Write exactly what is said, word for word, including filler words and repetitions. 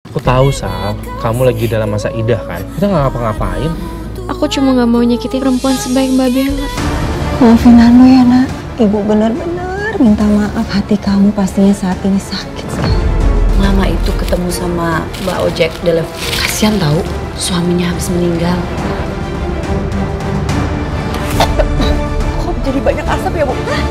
Aku tahu, Sal, kamu lagi dalam masa idah kan? Kita nggak ngapa-ngapain. Aku cuma nggak mau nyakiti perempuan sebaik Mbak Bella. Maafin Anu ya, Nak. Ibu benar-benar minta maaf. Hati kamu pastinya saat ini sakit sekali. Mama itu ketemu sama Mbak Ojek delivery. Kasian tahu, suaminya habis meninggal. Kok jadi banyak asap ya, Bu?